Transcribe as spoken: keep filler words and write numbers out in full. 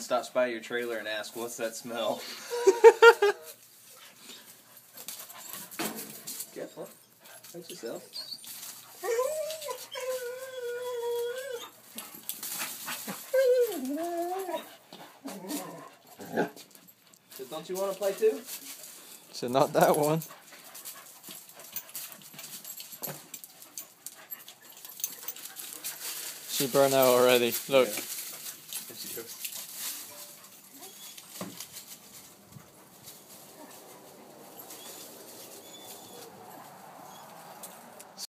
stops by your trailer and asks, "What's that smell?" Careful. Hurt yourself. So don't you want to play too? So not that one. She burned out already. Look. Yeah. There she goes.